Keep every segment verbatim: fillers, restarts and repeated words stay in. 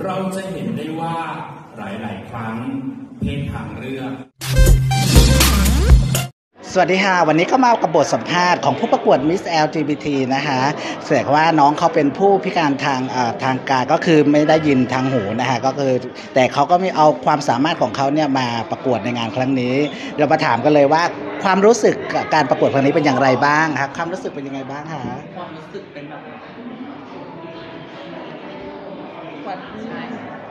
เราจะเห็นได้ว่าหลายๆครั้งเพศทางเลือกสวัสดีค่ะวันนี้ก็มากับบทสัมภาษณ์ของผู้ประกวด มิส แอล จี บี ที นะคะแสดงว่าน้องเขาเป็นผู้พิการทางทางกายก็คือไม่ได้ยินทางหูนะคะก็คือแต่เขาก็มีเอาความสามารถของเขาเนี่ยมาประกวดในงานครั้งนี้เรามาถามกันเลยว่าความรู้สึกการประกวดครั้งนี้เป็นอย่างไรบ้างครับความรู้สึกเป็นยังไงบ้างคะความรู้สึกเป็นแบบใช่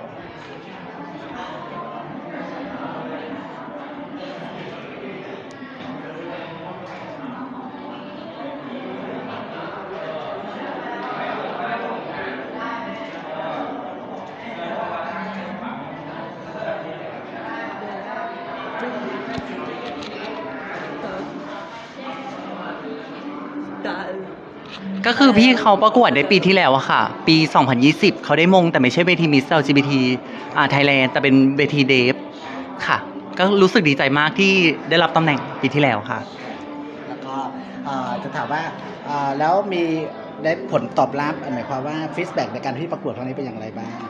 ก็คือพี่เขาประกวดในปีที่แล้วอะค่ะปีสองพันยี่สิบเขาได้มงแต่ไม่ใช่เวที มิส แอล จี บี ที อ่าไทยแลนด์แต่เป็นเวทีเดฟค่ะก็รู้สึกดีใจมากที่ได้รับตำแหน่งปีที่แล้วค่ะแล้วก็จะถามว่าแล้วมีได้ผลตอบรับหมายความว่าฟีดแบ็กในการที่ประกวดครั้งนี้เป็นอย่างไรบ้าง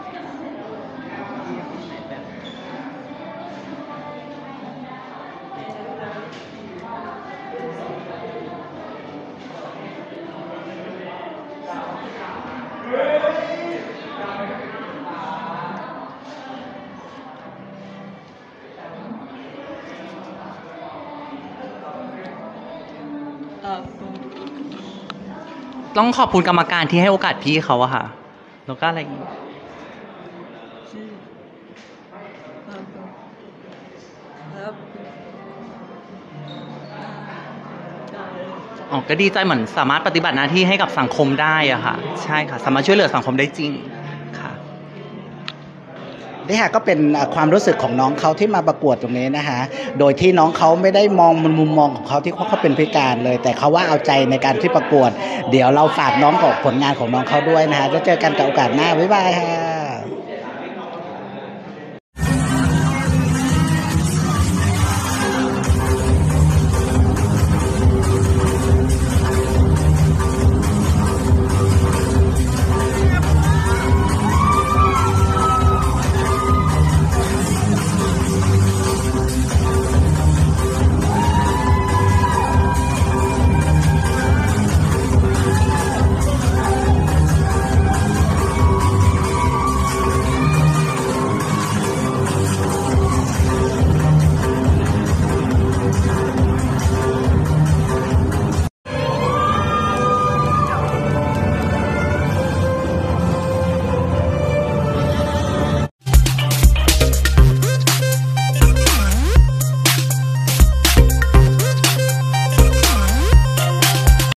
ต้องขอบคุณกรรมการที่ให้โอกาสพี่เขาอะค่ะแล้วก็อะไรอีกอ๋อก็ดีใจเหมือนสามารถปฏิบัติหน้าที่ให้กับสังคมได้อะค่ะใช่ค่ะสามารถช่วยเหลือสังคมได้จริงค่ะนี่ค่ะก็เป็นความรู้สึกของน้องเขาที่มาประกวดตรงนี้นะคะโดยที่น้องเขาไม่ได้มองมุมมองของเขาที่เขาเป็นพิการเลยแต่เขาว่าเอาใจในการที่ประกวดเดี๋ยวเราฝากน้องกับผลงานของน้องเขาด้วยนะคะจะเจอกันกับโอกาสหน้าบ๊ายบายค่ะ